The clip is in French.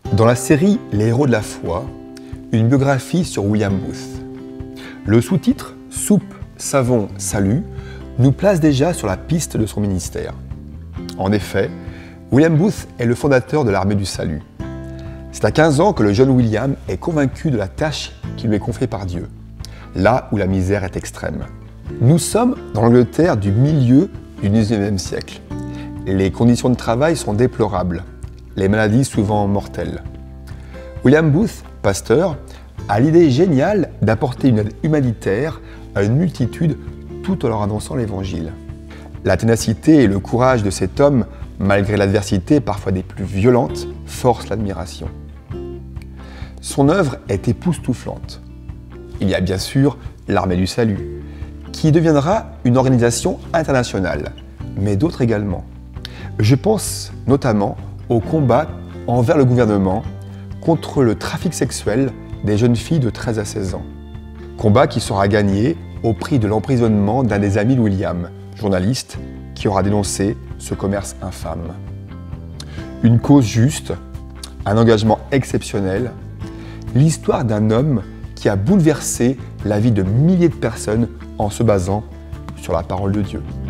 Dans la série Les héros de la foi, une biographie sur William Booth. Le sous-titre « Soupe, savon, salut » nous place déjà sur la piste de son ministère. En effet, William Booth est le fondateur de l'Armée du Salut. C'est à 15 ans que le jeune William est convaincu de la tâche qui lui est confiée par Dieu, là où la misère est extrême. Nous sommes dans l'Angleterre du milieu du XIXe siècle. Les conditions de travail sont déplorables, les maladies souvent mortelles. William Booth, pasteur, a l'idée géniale d'apporter une aide humanitaire à une multitude tout en leur annonçant l'Évangile. La ténacité et le courage de cet homme, malgré l'adversité parfois des plus violentes, forcent l'admiration. Son œuvre est époustouflante. Il y a bien sûr l'Armée du Salut, qui deviendra une organisation internationale, mais d'autres également. Je pense notamment au combat envers le gouvernement contre le trafic sexuel des jeunes filles de 13 à 16 ans. Combat qui sera gagné au prix de l'emprisonnement d'un des amis de William, journaliste, qui aura dénoncé ce commerce infâme. Une cause juste, un engagement exceptionnel, l'histoire d'un homme qui a bouleversé la vie de milliers de personnes en se basant sur la parole de Dieu.